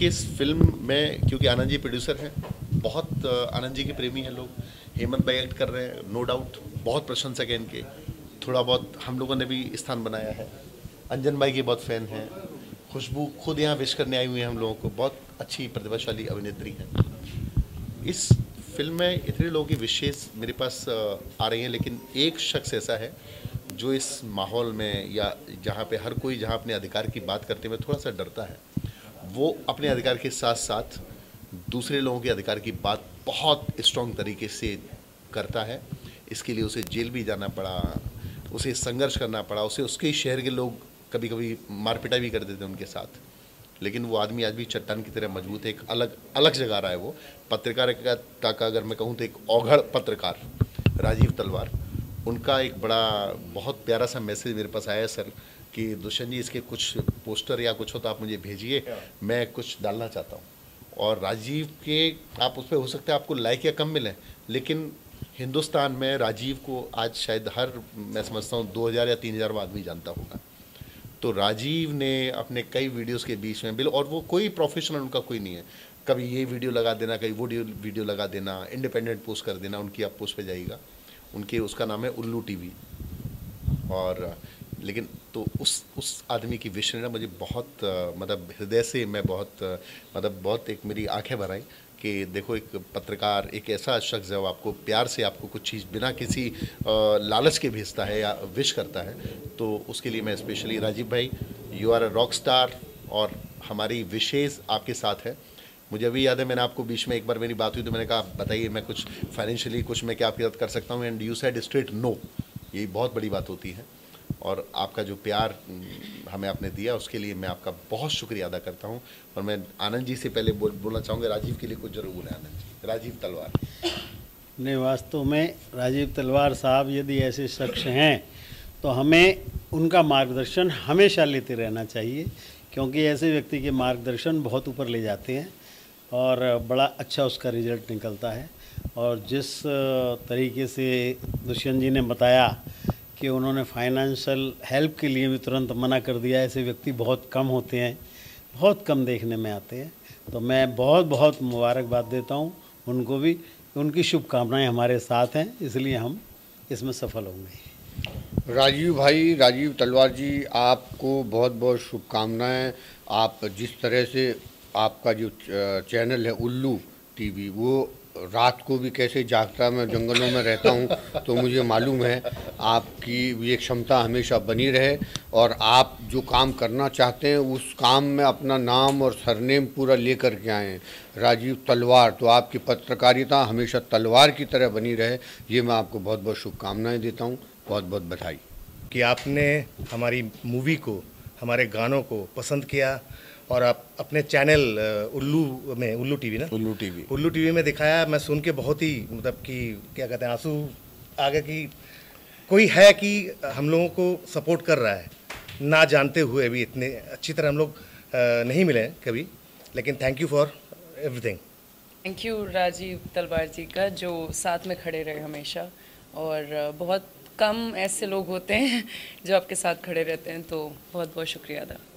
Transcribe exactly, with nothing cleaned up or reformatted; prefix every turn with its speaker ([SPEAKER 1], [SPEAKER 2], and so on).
[SPEAKER 1] देखिए, इस फिल्म में क्योंकि आनंद जी प्रोड्यूसर हैं, बहुत आनंद जी के प्रेमी हैं लोग। हेमंत भाई एक्ट कर रहे हैं, नो डाउट, बहुत प्रशंसक हैं इनके। थोड़ा बहुत हम लोगों ने भी स्थान बनाया है। अंजन भाई के बहुत फैन हैं। खुशबू खुद यहाँ विश करने आई हुई है हम लोगों को, बहुत अच्छी प्रतिभाशाली अभिनेत्री हैं। इस फिल्म में इतने लोगों की विशेष मेरे पास आ रही हैं, लेकिन एक शख्स ऐसा है जो इस माहौल में या जहाँ पे हर कोई जहाँ अपने अधिकार की बात करते हुए थोड़ा सा डरता है, वो अपने अधिकार के साथ साथ दूसरे लोगों के अधिकार की बात बहुत स्ट्रॉन्ग तरीके से करता है। इसके लिए उसे जेल भी जाना पड़ा, उसे संघर्ष करना पड़ा, उसे उसके ही शहर के लोग कभी कभी मारपिटाई भी कर देते उनके साथ, लेकिन वो आदमी आज भी चट्टान की तरह मजबूत है। एक अलग अलग जगह रहा है वो पत्रकारिता का। अगर मैं कहूँ तो एक औघड़ पत्रकार राजीव तलवार, उनका एक बड़ा बहुत प्यारा सा मैसेज मेरे पास आया है सर कि दुष्यंत जी, इसके कुछ पोस्टर या कुछ हो तो आप मुझे भेजिए, मैं कुछ डालना चाहता हूँ। और राजीव के आप उस पर हो सकता है आपको लाइक या कम मिले, लेकिन हिंदुस्तान में राजीव को आज शायद हर, मैं समझता हूँ दो हज़ार या तीन हज़ार आदमी जानता होगा। तो राजीव ने अपने कई वीडियोस के बीच में बिल, और वो कोई प्रोफेशनल उनका कोई नहीं है, कभी ये वीडियो लगा देना, कहीं वो वीडियो लगा देना, इंडिपेंडेंट पोस्ट कर देना, उनकी आप पोस्ट पे जाइएगा, उनके उसका नाम है उल्लू टीवी। और लेकिन तो उस उस आदमी की विश ने ना मुझे बहुत मतलब हृदय से, मैं बहुत मतलब बहुत एक मेरी आंखें भर आई कि देखो, एक पत्रकार, एक ऐसा शख्स है वो आपको प्यार से आपको कुछ चीज़ बिना किसी लालच के भेजता है या विश करता है। तो उसके लिए मैं स्पेशली, राजीव भाई you are a rock star, और हमारी विशेष आपके साथ है। मुझे अभी याद है, मैंने आपको बीच में एक बार मेरी बात हुई तो मैंने कहा बताइए मैं कुछ फाइनेंशियली कुछ मैं क्या आपकी मदद कर सकता हूँ, and you said straight no. यही बहुत बड़ी बात होती है, और आपका जो प्यार हमें आपने दिया उसके लिए मैं आपका बहुत शुक्रिया अदा करता हूं। और मैं आनंद जी से पहले बोल बोलना चाहूँगा, राजीव के लिए कुछ जरूर बोले। आनंद जी, राजीव तलवार।
[SPEAKER 2] नहीं, वास्तव में राजीव तलवार साहब यदि ऐसे शख्स हैं तो हमें उनका मार्गदर्शन हमेशा लेते रहना चाहिए, क्योंकि ऐसे व्यक्ति के मार्गदर्शन बहुत ऊपर ले जाते हैं और बड़ा अच्छा उसका रिजल्ट निकलता है। और जिस तरीके से दुष्यंत जी ने बताया कि उन्होंने फाइनेंशियल हेल्प के लिए भी तुरंत मना कर दिया, ऐसे व्यक्ति बहुत कम होते हैं, बहुत कम देखने में आते हैं। तो मैं बहुत बहुत मुबारकबाद देता हूं उनको भी, उनकी शुभकामनाएं हमारे साथ हैं, इसलिए हम इसमें सफल होंगे।
[SPEAKER 3] राजीव भाई, राजीव तलवार जी, आपको बहुत बहुत शुभकामनाएं। आप जिस तरह से आपका जो चैनल है उल्लू टीवी, वो रात को भी कैसे जागता है, मैं जंगलों में रहता हूं तो मुझे मालूम है। आपकी ये क्षमता हमेशा बनी रहे, और आप जो काम करना चाहते हैं उस काम में अपना नाम और सरनेम पूरा लेकर के आए हैं, राजीव तलवार। तो आपकी पत्रकारिता हमेशा तलवार की तरह बनी रहे, ये मैं आपको बहुत बहुत शुभकामनाएं देता हूं। बहुत बहुत बधाई
[SPEAKER 4] कि आपने हमारी मूवी को, हमारे गानों को पसंद किया, और आप अपने चैनल उल्लू में, उल्लू टीवी ना,
[SPEAKER 1] उल्लू टीवी
[SPEAKER 4] उल्लू टीवी में दिखाया। मैं सुन के बहुत ही मतलब कि क्या कहते हैं, आंसू आ गए कि कोई है कि हम लोगों को सपोर्ट कर रहा है, ना जानते हुए भी। इतने अच्छी तरह हम लोग नहीं मिले कभी, लेकिन thank you for everything.
[SPEAKER 5] Thank you Rajeev Talwar ji का, जो साथ में खड़े रहे हमेशा। और बहुत कम ऐसे लोग होते हैं जो आपके साथ खड़े रहते हैं, तो बहुत बहुत शुक्रिया अदा।